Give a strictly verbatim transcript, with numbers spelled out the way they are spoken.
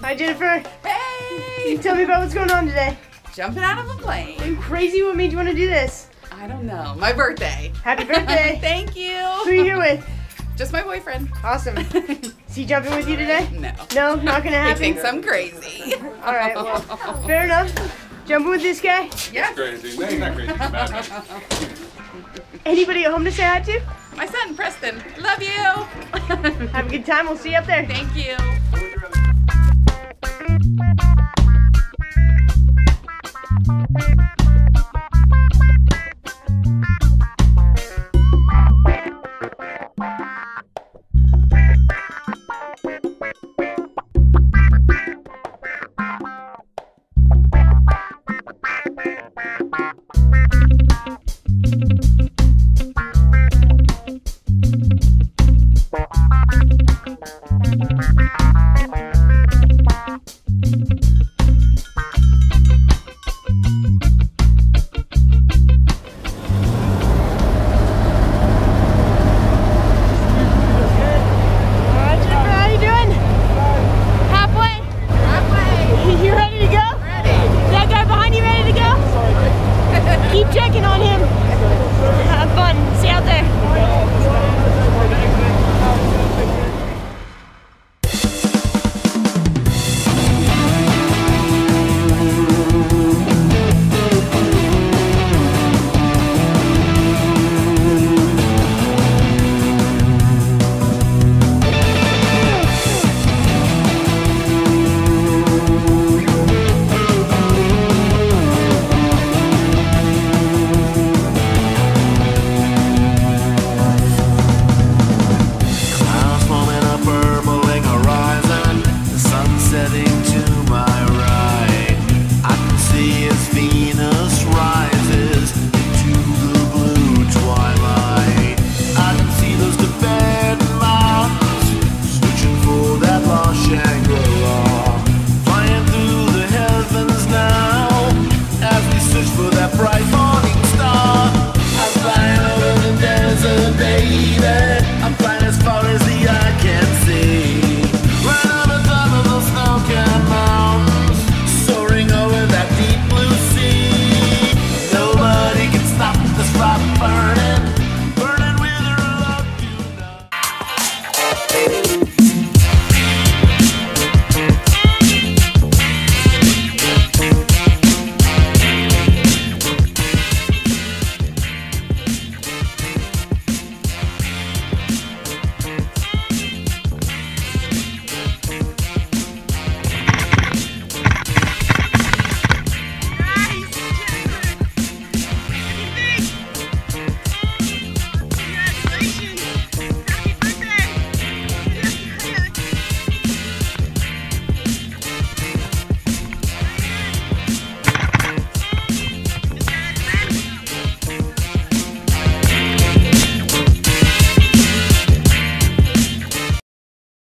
Hi, Jennifer. Hey! Tell me about what's going on today. Jumping out of a plane. Are you crazy? What made you want to do this? I don't know. My birthday. Happy birthday. Thank you. Who are you here with? Just my boyfriend. Awesome. Is he jumping with you today? No. No, not gonna happen? He thinks I'm crazy. All right, well, fair enough. Jumping with this guy? Yeah. Crazy. No, you're not crazy. You're mad. Anybody at home to say hi to? My son, Preston. Love you. Have a good time. We'll see you up there. Thank you.